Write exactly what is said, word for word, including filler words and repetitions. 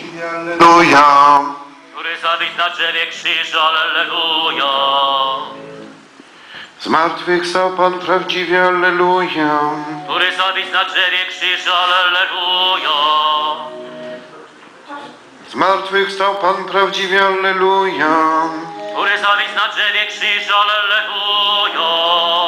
prawdziwie, alleluja. Który zawisł na drzewie krzyża, alleluja. Zmartwychwstał Pan prawdziwie, alleluja. Który zawisł na drzewie krzyża, alleluja. Zmartwychwstał Pan prawdziwie, alleluja. Który zawisł na drzewie krzyża, alleluja.